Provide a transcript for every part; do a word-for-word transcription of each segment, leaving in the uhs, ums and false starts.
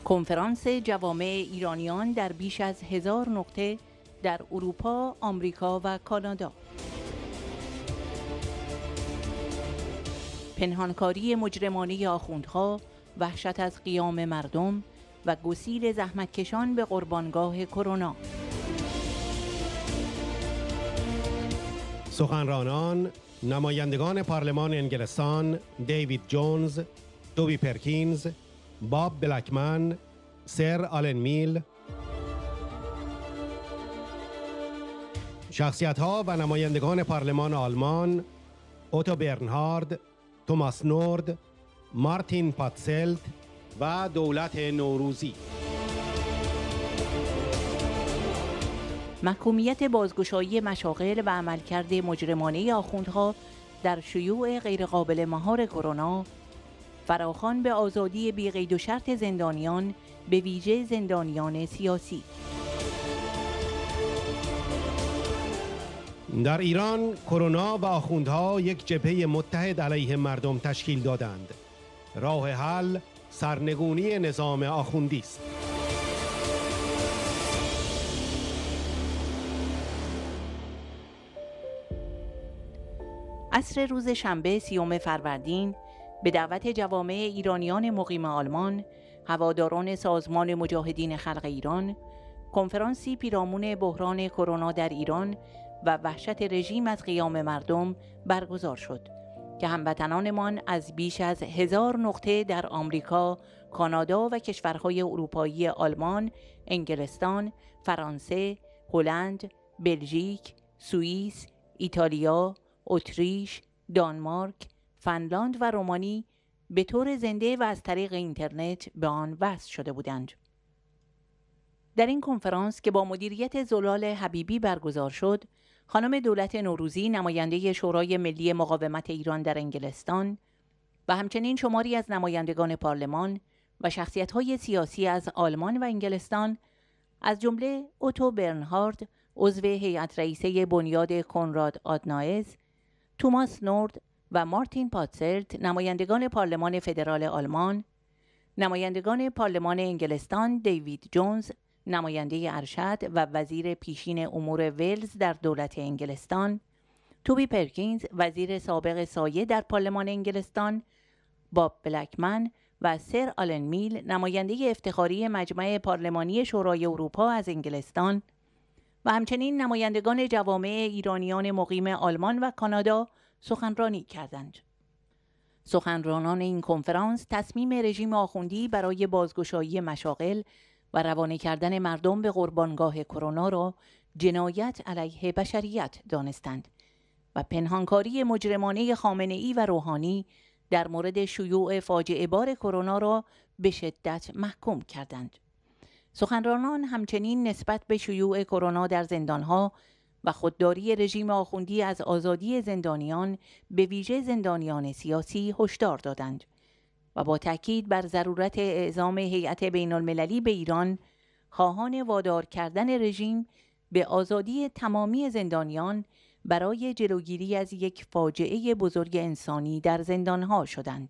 کنفرانس جوامع ایرانیان در بیش از هزار نقطه در اروپا، آمریکا و کانادا. پنهانکاری مجرمانه آخوندها، وحشت از قیام مردم و گسیل زحمتکشان به قربانگاه کرونا. سخنرانان: نمایندگان پارلمان انگلستان دیوید جونز، توبی پرکینز، باب بلکمن، سر آلن میل. شخصیت‌ها و نمایندگان پارلمان آلمان: اوتو برنهارد، توماس نورد، مارتین پاتسلت و دولت نوروزی. محکومیت بازگشایی مشاغل و عملکرد مجرمانه آخوندها در شیوع غیرقابل مهار کرونا، فراخوان به آزادی بی قید و شرط زندانیان، به ویژه زندانیان سیاسی. در ایران کرونا و آخوندها یک جبهه متحد علیه مردم تشکیل دادند. راه حل سرنگونی نظام آخوندی است. عصر روز شنبه سیوم فروردین به دعوت جوامع ایرانیان مقیم آلمان، هواداران سازمان مجاهدین خلق ایران، کنفرانسی پیرامون بحران کرونا در ایران و وحشت رژیم از قیام مردم برگزار شد که هموطنانمان از بیش از هزار نقطه در آمریکا، کانادا و کشورهای اروپایی آلمان، انگلستان، فرانسه، هلند، بلژیک، سوئیس، ایتالیا، اتریش، دانمارک، فنلاند و رومانی به طور زنده و از طریق اینترنت به آن وصل شده بودند. در این کنفرانس که با مدیریت زلال حبیبی برگزار شد، خانم دولت نوروزی، نماینده شورای ملی مقاومت ایران در انگلستان و همچنین شماری از نمایندگان پارلمان و شخصیت‌های سیاسی از آلمان و انگلستان، از جمله اوتو برنهارد، عضو هیئت رئیسه بنیاد کنراد آدنائز، توماس نورد و مارتین پاتسلت، نمایندگان پارلمان فدرال آلمان، نمایندگان پارلمان انگلستان دیوید جونز، نماینده ارشد و وزیر پیشین امور ولز در دولت انگلستان، توبی پرکینز، وزیر سابق سایه در پارلمان انگلستان، باب بلکمن و سر آلن میل، نماینده افتخاری مجمع پارلمانی شورای اروپا از انگلستان و همچنین نمایندگان جوامع ایرانیان مقیم آلمان و کانادا سخنرانی کردند. سخنرانان این کنفرانس تصمیم رژیم آخوندی برای بازگشایی مشاغل و روانه کردن مردم به قربانگاه کرونا را جنایت علیه بشریت دانستند و پنهانکاری مجرمانه خامنه‌ای و روحانی در مورد شیوع فاجعه بار کرونا را به شدت محکوم کردند. سخنرانان همچنین نسبت به شیوع کرونا در زندانها و خودداری رژیم آخوندی از آزادی زندانیان، به ویژه زندانیان سیاسی، هشدار دادند و با تاکید بر ضرورت اعزام هیئت بین المللی به ایران، خواهان وادار کردن رژیم به آزادی تمامی زندانیان برای جلوگیری از یک فاجعه بزرگ انسانی در زندانها شدند.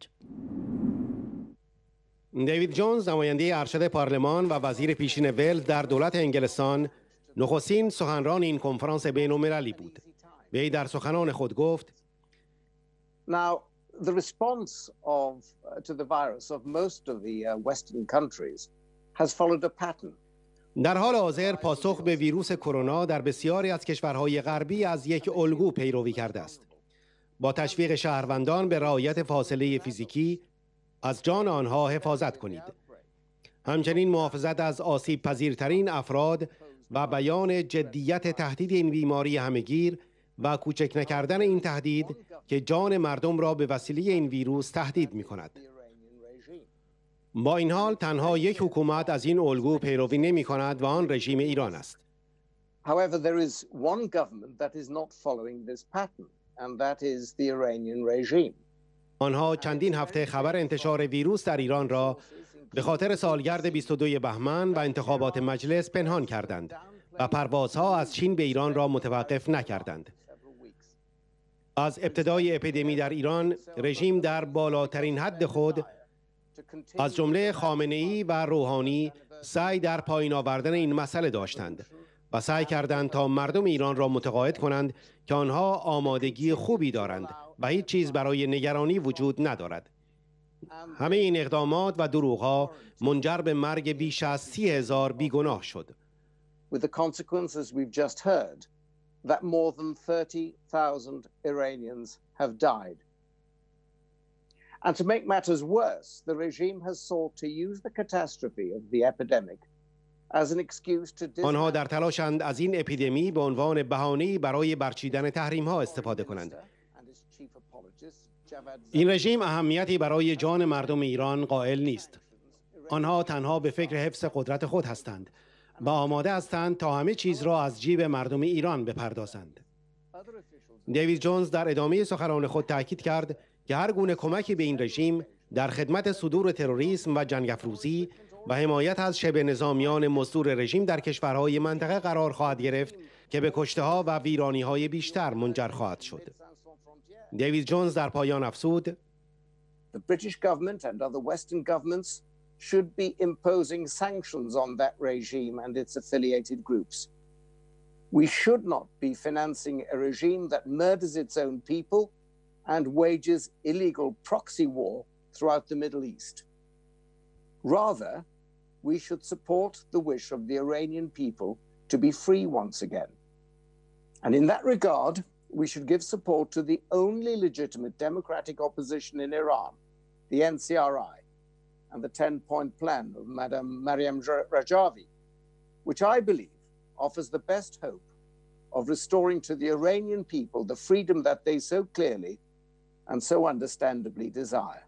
دیوید جونز، نماینده ارشد پارلمان و وزیر پیشین ولز در دولت انگلستان، نخستین سخنران این کنفرانس بین‌المللی بود. وی در سخنان خود گفت: Now, the response of uh, to the virus of most of the uh, Western countries has followed a pattern. در حال حاضر پاسخ به ویروس کرونا در بسیاری از کشورهای غربی از یک الگو پیروی کرده است. با تشویق شهروندان به رعایت فاصله فیزیکی، از جان آنها حفاظت کنید. همچنین محافظت از آسیب پذیرترین افراد و بیان جدیت تهدید این بیماری همهگیر و کوچک نکردن این تهدید که جان مردم را به وسیله این ویروس تهدید می کند. با این حال تنها یک حکومت از این الگو پیروی نمی کند و آن رژیم ایران است. However, there is one government that is not following this pattern, and that is the Iranian regime. آنها چندین هفته خبر انتشار ویروس در ایران را به خاطر سالگرد بیست و دوم بهمن و انتخابات مجلس پنهان کردند و پروازها از چین به ایران را متوقف نکردند. از ابتدای اپیدمی در ایران، رژیم در بالاترین حد خود از جمله خامنه‌ای و روحانی سعی در پایین آوردن این مسئله داشتند و سعی کردند تا مردم ایران را متقاعد کنند که آنها آمادگی خوبی دارند و هیچ چیز برای نگرانی وجود ندارد. همه این اقدامات و دروغ‌ها منجر به مرگ بیش از سی هزار بیگناه شد. With the consequences we've just heard that more than thirty thousand Iranians have died. And to make matters worse, the regime has sought to use the catastrophe of the epidemic as an excuse to آنها در تلاشند از این اپیدمی به عنوان بهانه‌ای برای برچیدن تحریم‌ها استفاده کنند. این رژیم اهمیتی برای جان مردم ایران قائل نیست. آنها تنها به فکر حفظ قدرت خود هستند و آماده هستند تا همه چیز را از جیب مردم ایران بپردازند. دیوید جونز در ادامه سخنان خود تاکید کرد که هر گونه کمکی به این رژیم در خدمت صدور تروریسم و جنگ افروزی و حمایت از شبه نظامیان مزدور رژیم در کشورهای منطقه قرار خواهد گرفت که به کشته‌ها و ویرانی‌های بیشتر منجر خواهد شد. دیوید جونز در پایان افزود: The British government and other Western governments should be imposing sanctions on that regime and its affiliated groups. We should not be financing a regime that murders its own people and wages illegal proxy war throughout the Middle East. Rather, we should support the wish of the Iranian people to be free once again. And in that regard, we should give support to the only legitimate democratic opposition in Iran, the N C R I, and the ten-point plan of Madam Maryam Rajavi, which I believe offers the best hope of restoring to the Iranian people the freedom that they so clearly and so understandably desire.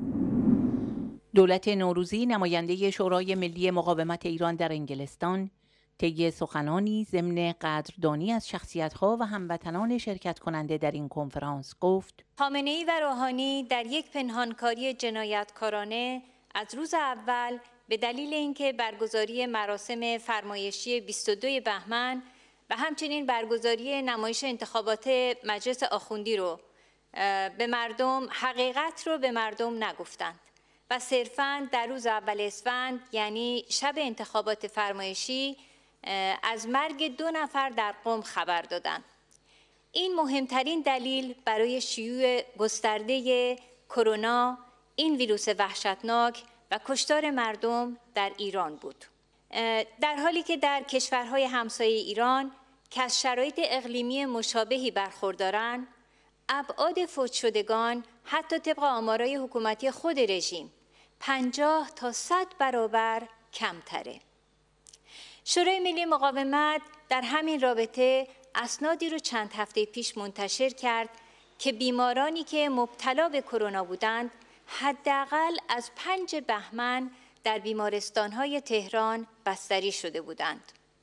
دولت نوروزی، نماینده شورای ملی مقاومت ایران در انگلستان، طی سخنانی ضمن قدردانی از شخصیت‌ها و هموطنان شرکت کننده در این کنفرانس گفت: خامنه‌ای و روحانی در یک پنهانکاری جنایتکارانه از روز اول به دلیل اینکه برگزاری مراسم فرمایشی بیست و دو بهمن و همچنین برگزاری نمایش انتخابات مجلس آخوندی رو به مردم حقیقت رو به مردم نگفتند و صرفاً در روز اول اسفند، یعنی شب انتخابات فرمایشی، از مرگ دو نفر در قم خبر دادند. این مهمترین دلیل برای شیوع گسترده کرونا، این ویروس وحشتناک و کشتار مردم در ایران بود. در حالی که در کشورهای همسایه ایران که از شرایط اقلیمی مشابهی برخوردارند، ابعاد فوت شدگان حتی طبق آمارای حکومتی خود رژیم پنجاه تا صد برابر کمتره. شورای ملی مقاومت در همین رابطه اسنادی رو چند هفته پیش منتشر کرد که بیمارانی که مبتلا به کرونا بودند حداقل از پنج بهمن در بیمارستان‌های تهران بستری شده بودند.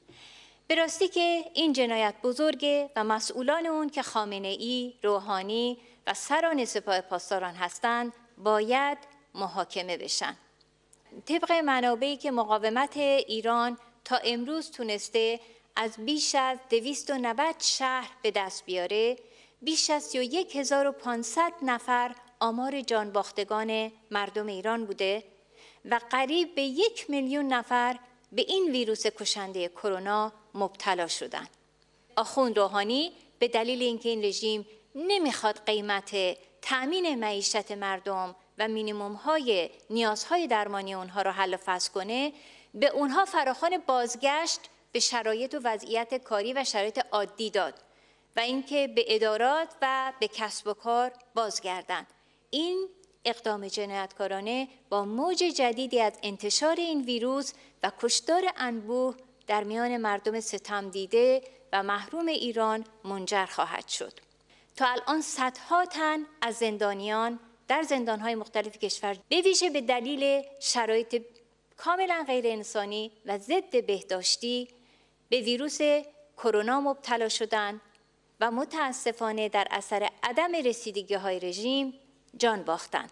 به راستی که این جنایت بزرگه و مسئولان اون که خامنه‌ای، روحانی و سران سپاه پاسداران هستند باید محاکمه بشن. طبق منابعی که مقاومت ایران تا امروز تونسته از بیش از دویست و نود شهر به دست بیاره، بیش از سی و یک هزار و پانصد نفر آمار جانباختگان مردم ایران بوده و قریب به یک میلیون نفر به این ویروس کشنده کرونا مبتلا شدند. آخوند روحانی به دلیل اینکه این رژیم نمیخواد قیمت تأمین معیشت مردم و مینیموم های نیازهای درمانی اونها رو حل و فصل کنه، به اونها فراخوان بازگشت به شرایط و وضعیت کاری و شرایط عادی داد و اینکه به ادارات و به کسب و کار بازگردند. این اقدام جنایتکارانه با موج جدیدی از انتشار این ویروس و کشتار انبوه در میان مردم ستم دیده و محروم ایران منجر خواهد شد. تا الان صدها تن از زندانیان در زندانهای مختلف کشور به ویژه به دلیل شرایط کاملا غیر انسانی و ضد بهداشتی به ویروس کرونا مبتلا شدند و متاسفانه در اثر عدم رسیدگی های رژیم جان باختند.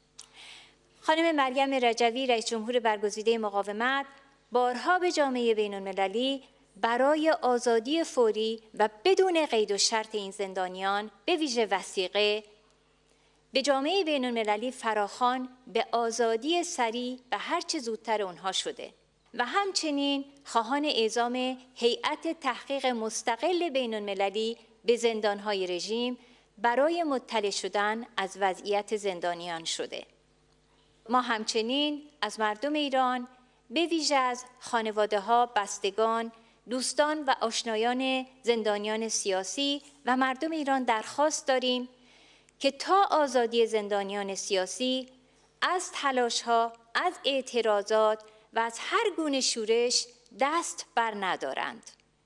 خانم مریم رجوی، رئیس جمهور برگزیده مقاومت، بارها به جامعه بین المللی برای آزادی فوری و بدون قید و شرط این زندانیان، به ویژه وثیقه، به جامعه بین المللی فراخوان به آزادی سریع و هرچه زودتر اونها شده و همچنین خواهان اعزام هیئت تحقیق مستقل بین المللی به زندانهای رژیم برای مطلع شدن از وضعیت زندانیان شده. ما همچنین از مردم ایران به ویژه از خانواده‌ها، بستگان، دوستان و آشنایان زندانیان سیاسی و مردم ایران درخواست داریم که تا آزادی زندانیان سیاسی از تلاش‌ها، از اعتراضات و از هر گونه شورش دست بر ندارند.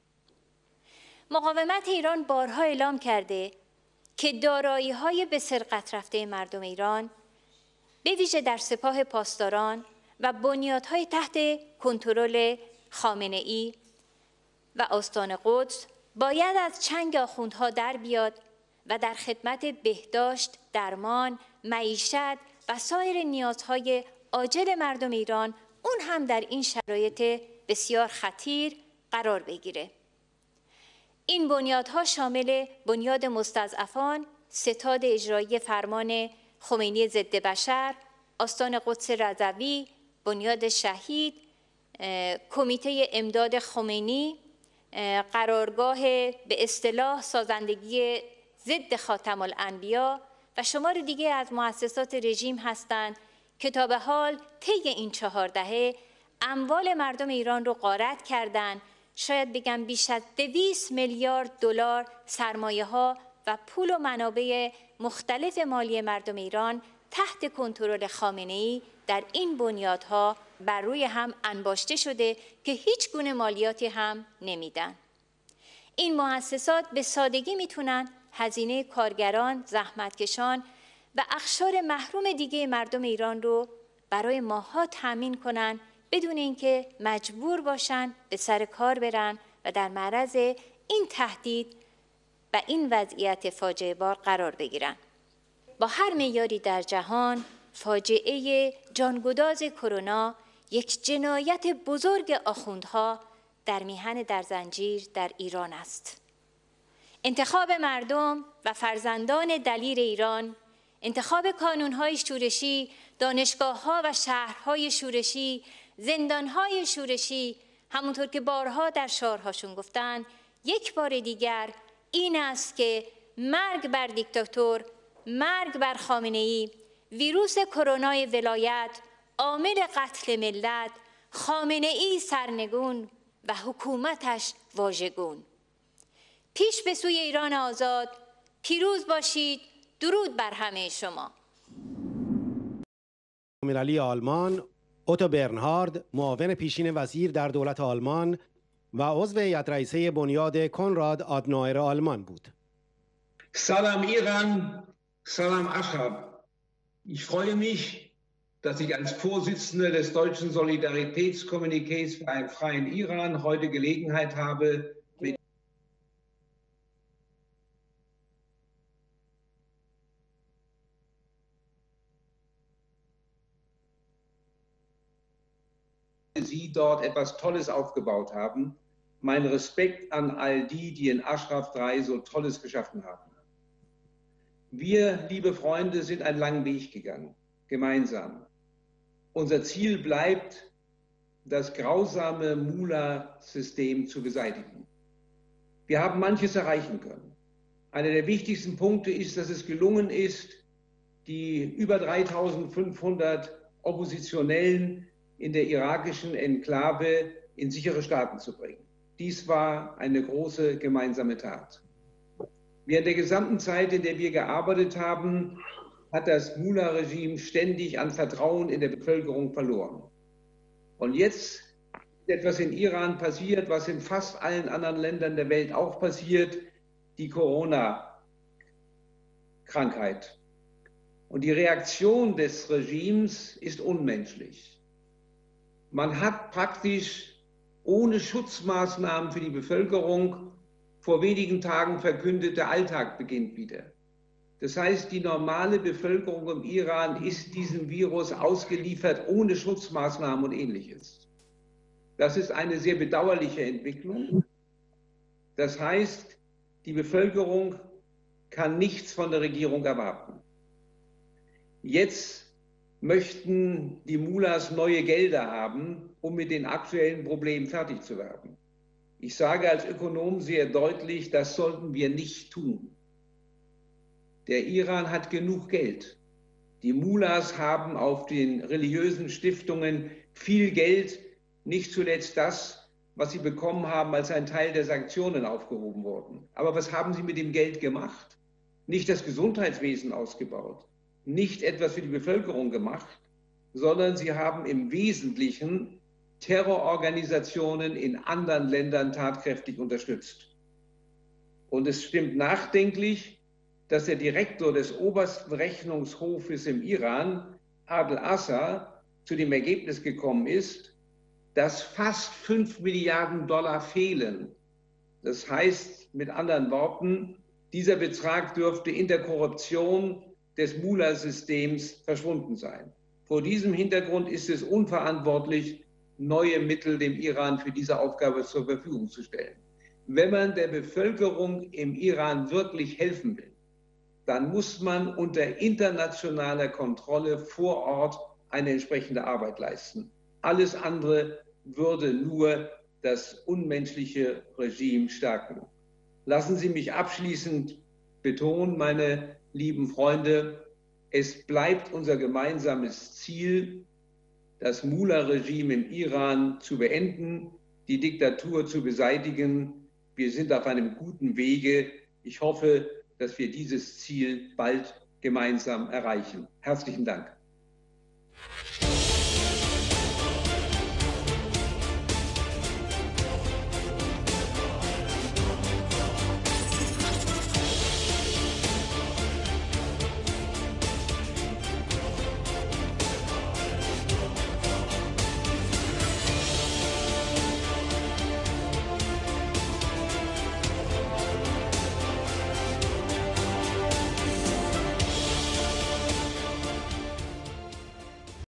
مقاومت ایران بارها اعلام کرده که دارایی‌های به سرقت رفته مردم ایران به ویژه در سپاه پاسداران و بنیادهای تحت کنترل خامنه‌ای و آستان قدس باید از چنگ آخوندها در بیاد و در خدمت بهداشت، درمان، معیشت و سایر نیازهای عاجل مردم ایران، اون هم در این شرایط بسیار خطیر قرار بگیره. این بنیادها شامل بنیاد مستضعفان، ستاد اجرایی فرمان خمینی ضد بشر، آستان قدس رضوی، بنیاد شهید، کمیته امداد خمینی، قرارگاه به اصطلاح سازندگی ضد خاتم الانبیا و شمار دیگه از مؤسسات رژیم هستند که تا به حال طی این چهار دهه اموال مردم ایران رو غارت کردند. شاید بگم بیش از دویست میلیارد دلار سرمایه ها و پول و منابع مختلف مالی مردم ایران تحت کنترل خامنه‌ای در این بنیادها بر روی هم انباشته شده که هیچ گونه مالیاتی هم نمیدن. این مؤسسات به سادگی میتونن هزینه کارگران، زحمتکشان و اقشار محروم دیگه مردم ایران رو برای ماها تامین کنن بدون اینکه مجبور باشن به سر کار برن و در معرض این تهدید و این وضعیت فاجعه بار قرار بگیرن. با هر معیاری در جهان فاجعه جانگداز کرونا یک جنایت بزرگ آخوندها در میهن در زنجیر در ایران است. انتخاب مردم و فرزندان دلیر ایران، انتخاب کانون‌های شورشی، دانشگاه‌ها و شهرهای شورشی، زندان‌های شورشی، همونطور که بارها در شعارهاشون گفتن، یک بار دیگر این است که مرگ بر دیکتاتور، مرگ بر خامنه‌ای، ویروس کرونای ولایت، عامل قتل ملت، خامنه‌ای سرنگون و حکومتش واژگون. پیش به سوی ایران آزاد، پیروز باشید. درود بر همه شما. مللی آلمان اوتو برنهارد، معاون پیشین وزیر در دولت آلمان و عضو هیئت رئیسه بنیاد کنراد آدنایر آلمان بود. Salam Iran, Salam Ashraf. Ich freue mich, dass ich als Vorsitzender des deutschen Solidaritätskommuniqués für einen freien Iran heute Gelegenheit habe, mit Sie dort etwas Tolles aufgebaut haben. Mein Respekt an all die, die in Ashraf drei so Tolles geschaffen haben. Wir, liebe Freunde, sind einen langen Weg gegangen, gemeinsam. Unser Ziel bleibt, das grausame Mula-System zu beseitigen. Wir haben manches erreichen können. Einer der wichtigsten Punkte ist, dass es gelungen ist, die über dreitausendfünfhundert Oppositionellen in der irakischen Enklave in sichere Staaten zu bringen. Dies war eine große gemeinsame Tat. Während der gesamten Zeit, in der wir gearbeitet haben, hat das Mula-Regime ständig an Vertrauen in der Bevölkerung verloren. Und jetzt ist etwas in Iran passiert, was in fast allen anderen Ländern der Welt auch passiert, die Corona-Krankheit. Und die Reaktion des Regimes ist unmenschlich. Man hat praktisch ohne Schutzmaßnahmen für die Bevölkerung vor wenigen Tagen verkündet, der Alltag beginnt wieder. Das heißt, die normale Bevölkerung im Iran ist diesem Virus ausgeliefert ohne Schutzmaßnahmen und Ähnliches. Das ist eine sehr bedauerliche Entwicklung. Das heißt, die Bevölkerung kann nichts von der Regierung erwarten. Jetzt möchten die Mullahs neue Gelder haben, um mit den aktuellen Problemen fertig zu werden. Ich sage als Ökonom sehr deutlich, das sollten wir nicht tun. Der Iran hat genug Geld. Die Mullahs haben auf den religiösen Stiftungen viel Geld, nicht zuletzt das, was sie bekommen haben, als ein Teil der Sanktionen aufgehoben wurden. Aber was haben sie mit dem Geld gemacht? Nicht das Gesundheitswesen ausgebaut, nicht etwas für die Bevölkerung gemacht, sondern sie haben im Wesentlichen Terrororganisationen in anderen Ländern tatkräftig unterstützt. Und es stimmt nachdenklich, dass der Direktor des obersten Rechnungshofes im Iran, Adel Assa, zu dem Ergebnis gekommen ist, dass fast fünf Milliarden Dollar fehlen. Das heißt, mit anderen Worten, dieser Betrag dürfte in der Korruption des Mullah-Systems verschwunden sein. Vor diesem Hintergrund ist es unverantwortlich, neue Mittel dem Iran für diese Aufgabe zur Verfügung zu stellen. Wenn man der Bevölkerung im Iran wirklich helfen will, dann muss man unter internationaler Kontrolle vor Ort eine entsprechende Arbeit leisten. Alles andere würde nur das unmenschliche Regime stärken. Lassen Sie mich abschließend betonen, meine lieben Freunde, es bleibt unser gemeinsames Ziel, das Mullah-Regime im Iran zu beenden, die Diktatur zu beseitigen. Wir sind auf einem guten Wege. Ich hoffe, dass wir dieses Ziel bald gemeinsam erreichen. Herzlichen Dank.